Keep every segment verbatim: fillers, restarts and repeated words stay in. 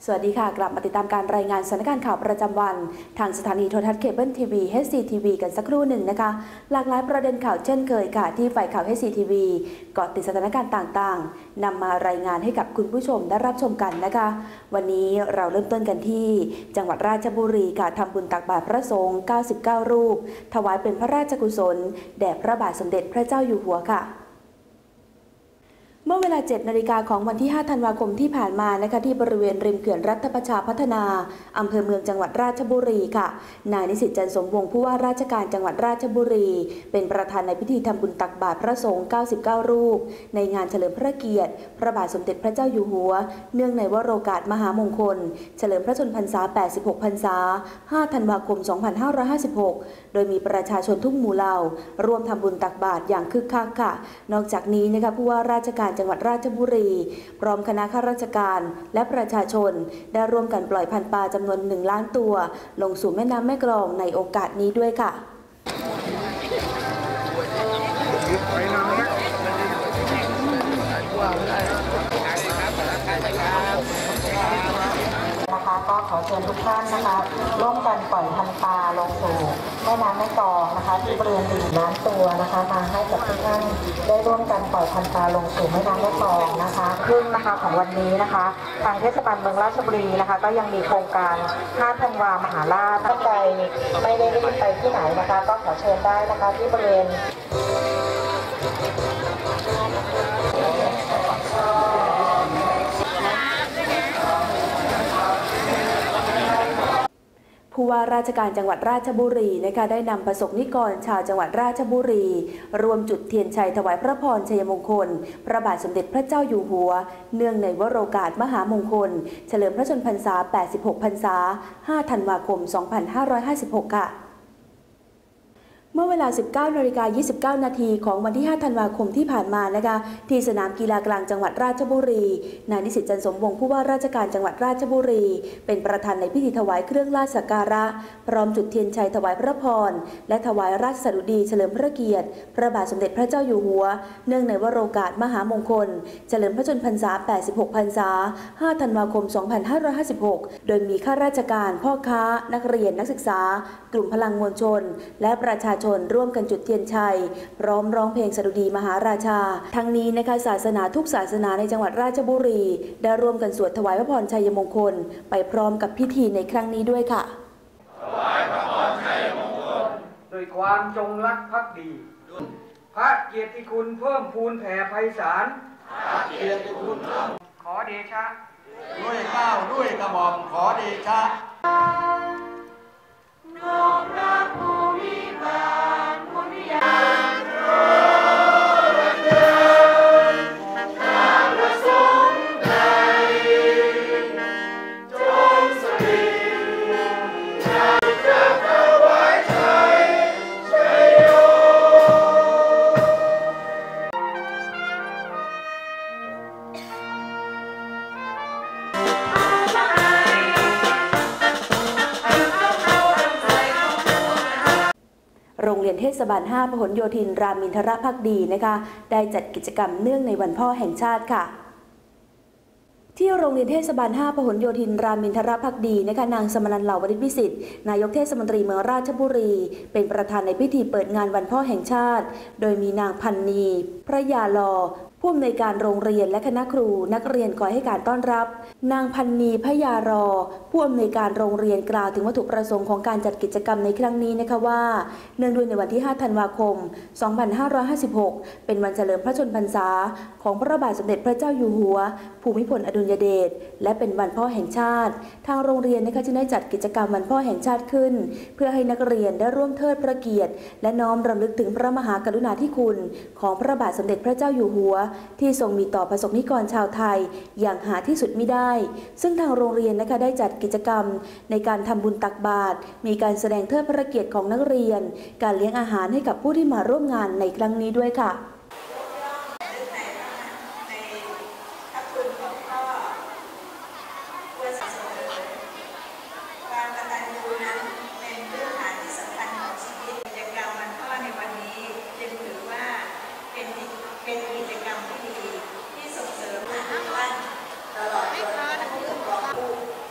สวัสดีค่ะกลับมาติดตามการรายงานสถานการณ์ข่าวประจำวันทางสถานีโทรทัศน์เคเบิลทีวี เอช ซี ที วี กันสักครู่หนึ่งนะคะหลากหลายประเด็นข่าวเช่นเคยค่ะที่ฝ่ายข่าว เอช ซี ที วี เกาะติดสถานการณ์ต่างๆนำมารายงานให้กับคุณผู้ชมได้รับชมกันนะคะวันนี้เราเริ่มต้นกันที่จังหวัดราชบุรีค่ะทำบุญตักบาตรพระสงฆ์เก้าสิบเก้ารูปถวายเป็นพระราชกุศลแด่พระบาทสมเด็จพระเจ้าอยู่หัวค่ะเมื่อเวลาเจ็ดนาฬิกาของวันที่ห้าธันวาคมที่ผ่านมานะคะที่บริเวณริมเขื่อนรัฐประชาพัฒนาอำเภอเมืองจังหวัดราชบุรีค่ะนายนิสิตจันทร์สมวงศ์ผู้ว่าราชการจังหวัดราชบุรีเป็นประธานในพิธีทำบุญตักบาตรพระสงฆ์เก้าสิบเก้ารูปในงานเฉลิมพระเกียรติพระบาทสมเด็จพระเจ้าอยู่หัวเนื่องในวโรกาสมหามงคลเฉลิมพระชนมพรรษาแปดสิบหกพรรษาห้าธันวาคมสองพันห้าร้อยห้าสิบหกโดยมีประชาชนทุกหมู่เหล่าร่วมทำบุญตักบาตรอย่างคึกคักค่ะนอกจากนี้นะคะผู้ว่าราชการจังหวัดราชบุรีพร้อมคณะข้าราชการและประชาชนได้ร่วมกันปล่อยพันธุ์ปลาจำนวนหนึ่งล้านตัวลงสู่แม่น้ำแม่กลองในโอกาสนี้ด้วยค่ะนะคะก็ขอเชิญทุกท่านนะคะร่วมกันปล่อยพันธุ์ปลาลงสู่แม่น้ำแม่กลองนะคะที่บริเวณหนึ่งล้านตัวนะคะมาให้กับทุกท่านได้ร่วมกันปล่อยพันธุ์ปลาลงสู่แม่น้ำแม่กลองนะคะซึ่งนะคะของวันนี้นะคะทางเทศบาลเมืองราชบุรีนะคะก็ยังมีโครงการห้าธันวามหาราชท่านใดไม่ได้รีบไปที่ไหนนะคะก็ขอเชิญได้นะคะที่บริเวณผู้ว่าราชการจังหวัดราชบุรีนะคะได้นำประสบนิกรชาวจังหวัดราชบุรีรวมจุดเทียนชัยถวายพระพรชัยมงคลพระบาทสมเด็จพระเจ้าอยู่หัวเนื่องในวโรกาสมหามงคลเฉลิมพระชนมพรรษาแปดสิบหกพรรษาห้าธันวาคมสองพันห้าร้อยห้าสิบหกค่ะเมื่อเวลา สิบเก้านาฬิกายี่สิบเก้านาทีของวันที่ห้าธันวาคมที่ผ่านมานะคะที่สนามกีฬากลางจังหวัดราชบุรีนายนิสิตจันทร์สมวงศ์ผู้ว่าราชการจังหวัดราชบุรีเป็นประธานในพิธีถวายเครื่องราชสักการะพร้อมจุดเทียนชัยถวายพระพรและถวายราชสดุดีเฉลิมพระเกียรติพระบาทสมเด็จพระเจ้าอยู่หัวเนื่องในวโรกาสมหามงคลเฉลิมพระชนมพรรษาแปดสิบหกพรรษาห้าธันวาคมสองพันห้าร้อยห้าสิบหกโดยมีข้าราชการพ่อค้านักเรียนนักศึกษากลุ่มพลังมวลชนและประชาชนร่วมกันจุดเทียนชัยพร้อมร้องเพลงสดุดีมหาราชาทั้งนี้นะคะศาสนาทุกศาสนาในจังหวัดราชบุรีได้ร่วมกันสวดถวายพระพรชัยมงคลไปพร้อมกับพิธีในครั้งนี้ด้วยค่ะถวายพระพรชัยมงคลโดยความจงรักภักดีพระเกียรติคุณเพิ่มพูนแผ่ไพศาลพระเกียรติคุณเพิ่มขอเดชะด้วยเกล้าด้วยกระหม่อมขอเดชะน้อมรับภูมิบาลภูมิญาณโรงเรียนเทศบาลห้าพหลโยธินรามอินทรภักดีนะคะได้จัดกิจกรรมเนื่องในวันพ่อแห่งชาติค่ะที่โรงเรียนเทศบาลห้าพหลโยธินรามอินทรภักดีนะคะนางสมนันท์เหล่าวณิชวิสิทธิ์นายกเทศมนตรีเมืองราชบุรีเป็นประธานในพิธีเปิดงานวันพ่อแห่งชาติโดยมีนางพันนีพระยาลอผู้อำนวยการโรงเรียนและคณะครูนักเรียนคอยให้การต้อนรับนางพันนีพยารอผู้อำนวยการโรงเรียนกล่าวถึงวัตถุประสงค์ของการจัดกิจกรรมในครั้งนี้นะคะว่าเนื่องด้วยในวันที่ห้าธันวาคมสองพันห้าร้อยห้าสิบหกเป็นวันเฉลิมพระชนมพรรษาของพระบาทสมเด็จพระเจ้าอยู่หัวภูมิพลอดุลยเดชและเป็นวันพ่อแห่งชาติทางโรงเรียนนะคะจึงได้จัดกิจกรรมวันพ่อแห่งชาติขึ้นเพื่อให้นักเรียนได้ร่วมเทิดพระเกียรติและน้อมรำลึกถึงพระมหากรุณาธิคุณของพระบาทสมเด็จพระเจ้าอยู่หัวที่ทรงมีต่อประสบนิกรชาวไทยอย่างหาที่สุดมิได้ซึ่งทางโรงเรียนนะคะได้จัดกิจกรรมในการทำบุญตักบาตรมีการแสดงเทิดพระเกียรติของนักเรียนการเลี้ยงอาหารให้กับผู้ที่มาร่วมงานในครั้งนี้ด้วยค่ะเป็นกิจกรรมที่ดีที่ส่งเสริมท่านตลอดจนผู้ปกครองผู้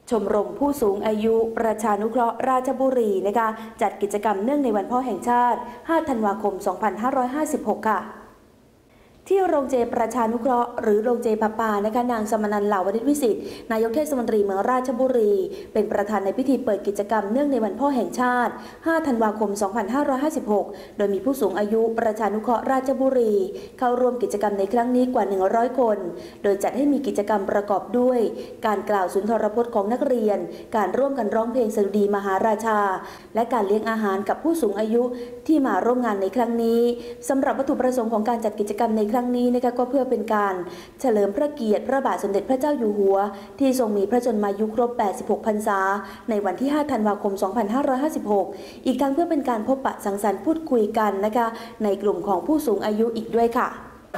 ชมรมผู้สูงอายุประชานุเคราะห์ราชบุรีนะคะจัดกิจกรรมเนื่องในวันพ่อแห่งชาติห้าธันวาคมสองพันห้าร้อยห้าสิบหกค่ะที่โรงเจประชานุเคราะห์หรือโรงเจปาปานะคะนางสมนันท์เหล่าวณิชวิสิทธิ์นายกเทศมนตรีเมืองราชบุรีเป็นประธานในพิธีเปิดกิจกรรมเนื่องในวันพ่อแห่งชาติห้าธันวาคมสองพันห้าร้อยห้าสิบหกโดยมีผู้สูงอายุประชานุเคราะห์ราชบุรีเข้าร่วมกิจกรรมในครั้งนี้กว่าหนึ่งร้อยคนโดยจัดให้มีกิจกรรมประกอบด้วยการกล่าวสุนทรพจน์ของนักเรียนการร่วมกันร้องเพลงสดุดีมหาราชาและการเลี้ยงอาหารกับผู้สูงอายุที่มาร่วมงานในครั้งนี้สำหรับวัตถุประสงค์ของการจัดกิจกรรมในครั้งนี้นะคะก็เพื่อเป็นการเฉลิมพระเกียรติพระบาทสมเด็จพระเจ้าอยู่หัวที่ทรงมีพระชนมายุครบแปดสิบหกพรรษาในวันที่ห้าธันวาคมสองพันห้าร้อยห้าสิบหกอีกทั้งเพื่อเป็นการพบปะสังสรรค์พูดคุยกันนะคะในกลุ่มของผู้สูงอายุอีกด้วยค่ะ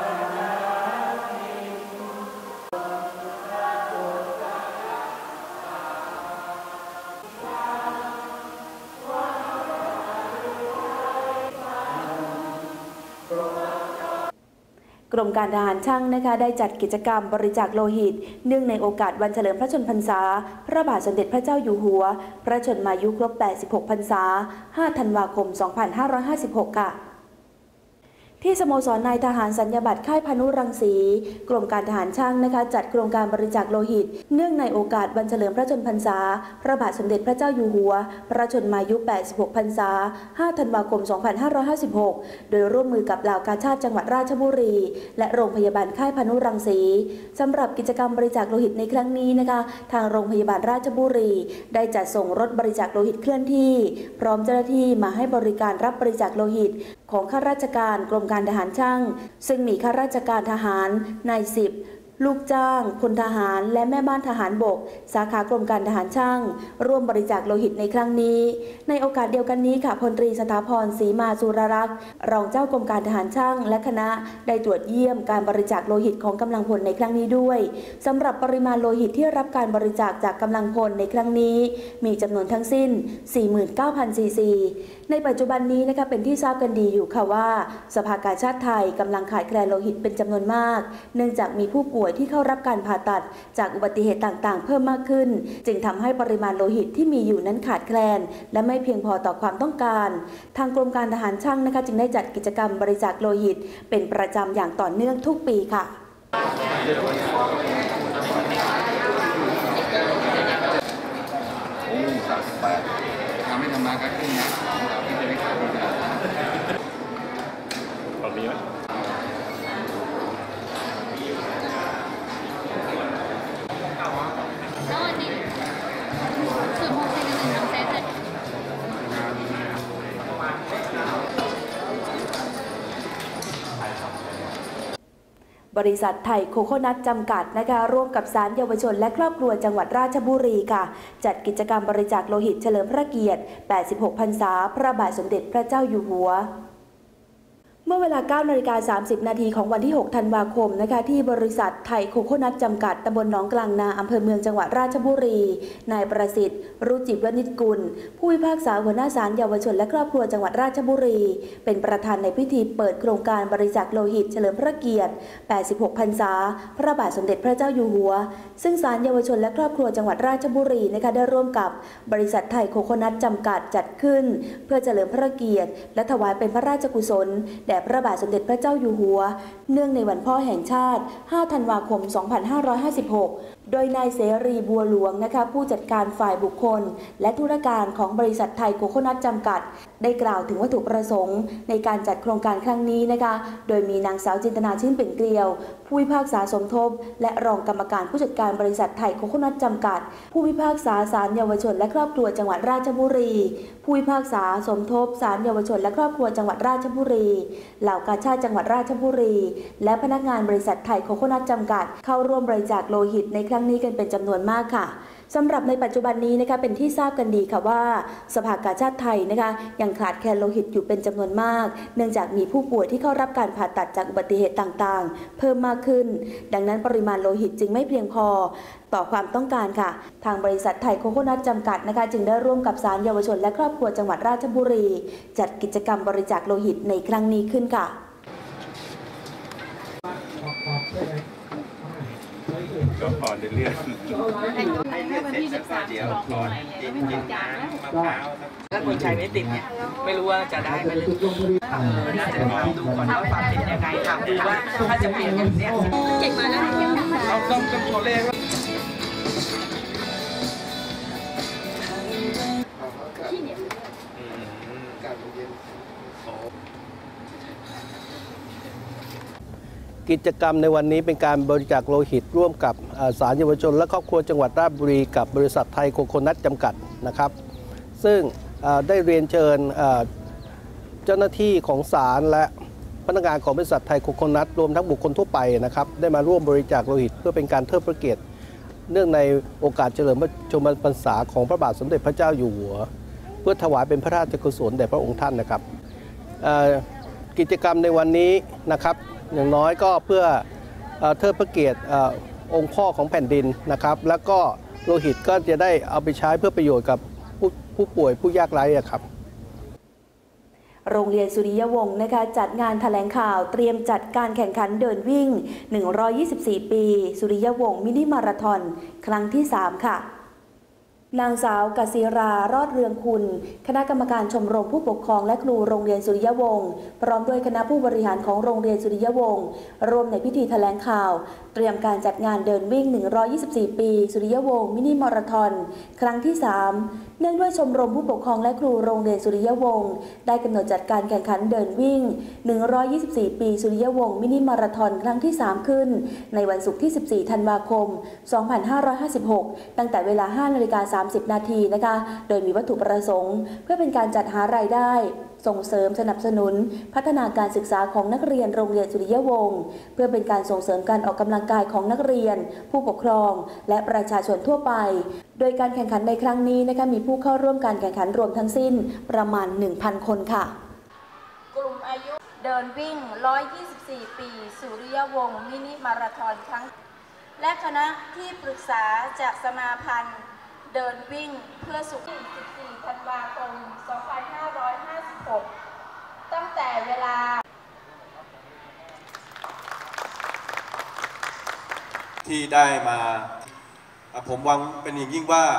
กรมการทหารช่างนะคะได้จัดกิจกรรมบริจาคโลหิตเนื่องในโอกาสวันเฉลิมพระชนมพรรษาพระบาทสมเด็จพระเจ้าอยู่หัวพระชนมายุครบแปดสิบหกพรรษาห้าธันวาคมสองพันห้าร้อยห้าสิบหกค่ะที่สโมสรนายทหารสัญญาบัตรค่ายพานุรังสีกรมการทหารช่างนะคะจัดโครงการบริจาคโลหิตเนื่องในโอกาสวันเฉลิมพระชนมพรรษาพระบาทสมเด็จพระเจ้าอยู่หัวพระชนมายุแปดสิบหกพรรษาห้าธันวาคมสองพันห้าร้อยห้าสิบหกโดยร่วมมือกับเหล่ากาชาติจังหวัดราชบุรีและโรงพยาบาลค่ายพานุรังสีสำหรับกิจกรรมบริจาคโลหิตในครั้งนี้นะคะทางโรงพยาบาลราชบุรีได้จัดส่งรถบริจาคโลหิตเคลื่อนที่พร้อมเจ้าหน้าที่มาให้บริการรับบริจาคโลหิตของข้าราชการกรมการทหารช่างซึ่งมีข้าราชการทหารนายสิบลูกจ้างพลทหารและแม่บ้านทหารบกสาขากรมการทหารช่างร่วมบริจาคโลหิตในครั้งนี้ในโอกาสเดียวกันนี้ค่ะพลตรีสถาพรศรีมาสุรรักษ์รองเจ้ากรมการทหารช่างและคณะได้ตรวจเยี่ยมการบริจาคโลหิตของกำลังพลในครั้งนี้ด้วยสำหรับปริมาณโลหิตที่รับการบริจาคจากกำลังพลในครั้งนี้มีจำนวนทั้งสิ้น สี่หมื่นเก้าพัน ซีซี ในปัจจุบันนี้นะคะเป็นที่ทราบกันดีอยู่ค่ะว่าสภากาชาติไทยกำลังขาดแคลนโลหิตเป็นจำนวนมากเนื่องจากมีผู้ป่วยที่เข้ารับการผ่าตัดจากอุบัติเหตุต่างๆเพิ่มมากขึ้นจึงทำให้ปริมาณโลหิตที่มีอยู่นั้นขาดแคลนและไม่เพียงพอต่อความต้องการทางกรมการทหารช่างนะคะจึงได้จัดกิจกรรมบริจาคโลหิตเป็นประจำอย่างต่อเนื่องทุกปีค่ะโอ้สามสิบแปดทำไม่ทำมาก็ขึ้นนะที่จะได้ขายดีนะตอนนี้ไหมบริษัทไทยโคโคนัทจำกัดนะคะร่วมกับศาลเยาวชนและครอบครัวจังหวัดราชบุรีค่ะจัดกิจกรรมบริจาคโลหิตเฉลิมพระเกียรติแปดสิบหกพรรษาพระบาทสมเด็จพระเจ้าอยู่หัวเมื่อเวลา เก้านาฬิกาสามสิบนาทีของวันที่ หกธันวาคมนะคะที่บริษัทไทยโคโคนัทจำกัดตำบลหนองกลางนาอำเภอเมืองจังหวัดราชบุรีนายประสิทธิ์รุจิวณิชกุลผู้พิพากษาหัวหน้าศาลเยาวชนและครอบครัวจังหวัดราชบุรีเป็นประธานในพิธีเปิดโครงการบริจาคโลหิตเฉลิมพระเกียรติแปดสิบหกพรรษาพระบาทสมเด็จพระเจ้าอยู่หัวซึ่งศาลเยาวชนและครอบครัวจังหวัดราชบุรีนะคะได้ร่วมกับบริษัทไทยโคโคนัทจำกัดจัดขึ้นเพื่อเฉลิมพระเกียรติและถวายเป็นพระราชกุศลแด่พระบาทสมเด็จพระเจ้าอยู่หัวเนื่องในวันพ่อแห่งชาติห้าธันวาคมสองพันห้าร้อยห้าสิบหกโดยนายเสรีบัวหลวงนะคะผู้จัดการฝ่ายบุคคลและธุรการของบริษัทไทยโคโคนัทจำกัดได้กล่าวถึงวัตถุประสงค์ในการจัดโครงการครั้งนี้นะคะโดยมีนางสาวจินตนาชื่นเป็นเกลียวผู้พิพากษาสมทบและรองกรรมการผู้จัดการบริษัทไทยโคโคนัทจำกัดผู้พิพากษาศาลเยาวชนและครอบครัวจังหวัดราชบุรีผู้พิพากษาสมทบศาลเยาวชนและครอบครัวจังหวัดราชบุรีเหล่ากาชาติจังหวัดราชบุรีและพนักงานบริษัทไทยโคโคนัทจำกัดเข้าร่วมบริจาคโลหิตในครั้งนี้กันเป็นจำนวนมากค่ะสำหรับในปัจจุบันนี้นะคะเป็นที่ทราบกันดีค่ะว่าสภากาชาติไทยนะคะยังขาดแคลนโลหิตอยู่เป็นจำนวนมากเนื่องจากมีผู้ป่วยที่เข้ารับการผ่าตัดจากอุบัติเหตุต่างๆเพิ่มมากขึ้นดังนั้นปริมาณโลหิตจึงไม่เพียงพอต่อความต้องการค่ะทางบริษัทไทยโคโคนัทจำกัดนะคะจึงได้ร่วมกับศาลเยาวชนและครอบครัวจังหวัดราชบุรีจัดกิจกรรมบริจาคโลหิตในครั้งนี้ขึ้นค่ะใช่ไหมก็พอในเรื่องให้เลือดเสร็จแล้วก็เดี๋ยวก่อนกินกินน้ำมะพร้าวถ้าคนใช้ไม่ติดเนี่ยไม่รู้ว่าจะได้ไหมเออน่าจะลองดูก่อนว่าความติดยังไงถามดูว่าถ้าจะเปลี่ยนอย่างเนี้ยเก่งมาแล้วเราต้องต้องตัวเลขว่ากิจกรรมในวันนี้เป็นการบริจาคโลหิตร่วมกับศาลเยาวชนและครอบครัวจังหวัดราชบุรีกับบริษัทไทยโคโคนัทจำกัดนะครับซึ่งได้เรียนเชิญเจ้าหน้าที่ของศาลและพนักงานของบริษัทไทยโคโคนัทรวมทั้งบุคคลทั่วไปนะครับได้มาร่วมบริจาคโลหิตเพื่อเป็นการเทิดพระเกียรติเนื่องในโอกาสเฉลิมพระชนมพรรษาของพระบาทสมเด็จพระเจ้าอยู่หัวเพื่อถวายเป็นพระราชกุศลแด่พระองค์ท่านนะครับกิจกรรมในวันนี้นะครับอย่างน้อยก็เพื่อเทิดพระเกียรติองค์พ่อของแผ่นดินนะครับแล้วก็โลหิตก็จะได้เอาไปใช้เพื่อประโยชน์กับผู้ผู้ป่วยผู้ยากไร้ครับโรงเรียนสุริยวงศ์นะคะจัดงานแถลงข่าวเตรียมจัดการแข่งขันเดินวิ่งหนึ่งร้อยยี่สิบสี่ปีสุริยวงศ์มินิมาราธอนครั้งที่สามค่ะนางสาวกศิรารอดเรืองคุณคณะกรรมการชมรมผู้ปกครองและครูโรงเรียนสุริยวงศ์พร้อมด้วยคณะผู้บริหารของโรงเรียนสุริยวงศ์ร่วมในพิธีแถลงข่าวเตรียมการจัดงานเดินวิ่งหนึ่งร้อยยี่สิบสี่ปีสุริยวงศ์มินิมาราธอนครั้งที่สามเนื่องด้วยชมรมผู้ปกครองและครูโรงเรียนสุริยวงศ์ได้กำหนดจัดการแข่งขันเดินวิ่งหนึ่งร้อยยี่สิบสี่ปีสุริยวงศ์มินิมาราธอนครั้งที่สามขึ้นในวันศุกร์ที่สิบสี่ธันวาคมสองพันห้าร้อยห้าสิบหกตั้งแต่เวลา ห้านาฬิกาสามสิบนาทีนะคะโดยมีวัตถุประสงค์เพื่อเป็นการจัดหารายได้ส่งเสริมสนับสนุนพัฒนาการศึกษาของนักเรียนโรงเรียนสุริยวงศ์เพื่อเป็นการส่งเสริมการออกกำลังกายของนักเรียนผู้ปกครองและประชาชนทั่วไปโดยการแข่งขันในครั้งนี้นะคะมีผู้เข้าร่วมการแข่งขันรวมทั้งสิ้นประมาณ หนึ่งพัน คนค่ะกลุ่มอายุเดินวิ่งหนึ่งร้อยยี่สิบสี่ปีสุริยวงศ์มินิมาราธอนครั้งและคณะที่ปรึกษาจากสมาพันธ์เดินวิ่งเพื่อสุขสิบสี่ธันวาคมสองพันห้าร้อยห้าสิบหกตั้งแต่เวลาที่ได้มาผมหวังเป็นอย่างยิ่งว่า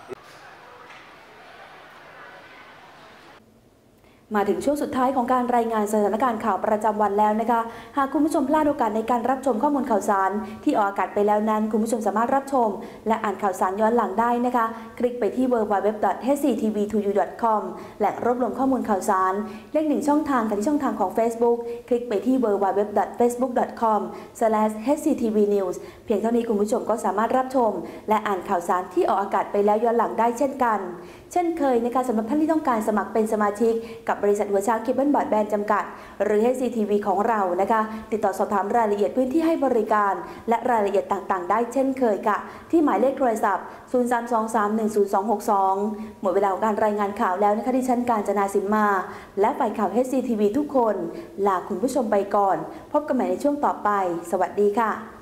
มาถึงช่วงสุดท้ายของการรายงานสถานการณ์ข่าวประจำวันแล้วนะคะหากคุณผู้ชมพลาดโอกาสในการรับชมข้อมูลข่าวสารที่ออกอากาศไปแล้วนั้นคุณผู้ชมสามารถรับชมและอ่านข่าวสารย้อนหลังได้นะคะคลิกไปที่ ดับเบิลยู ดับเบิลยู ดับเบิลยู ดอท เอช ซี ที วี ทู ยู ดอท คอม และรวบรวมข้อมูลข่าวสารเลขหนึ่งช่องทางค่ะที่ช่องทางของ Facebook คลิกไปที่ ดับเบิลยู ดับเบิลยู ดับเบิลยู ดอท เฟซบุ๊ก ดอท คอม สแลช เอช ซี ที วี นิวส์ เพียงเท่านี้คุณผู้ชมก็สามารถรับชมและอ่านข่าวสารที่ออกอากาศไปแล้วย้อนหลังได้เช่นกันเช่นเคยนะคะสำหรับท่านที่ต้องการสมัครเป็นสมาชิกกับบริษัทหัวช้างเคเบิลบอร์ดแบนด์จำกัดหรือ เอช ซี ที วี ของเรานะคะติดต่อสอบถามรายละเอียดพื้นที่ให้บริการและรายละเอียดต่างๆได้เช่นเคยค่ะที่หมายเลขโทรศัพท์ศูนย์ สาม สอง สาม หนึ่ง ศูนย์ สอง หก สองหมดเวลาของการรายงานข่าวแล้วนะคะที่ฉันกาญจนาสิมมาและฝ่ายข่าว เอช ซี ที วี ทุกคนลาคุณผู้ชมไปก่อนพบกันใหม่ในช่วงต่อไปสวัสดีค่ะ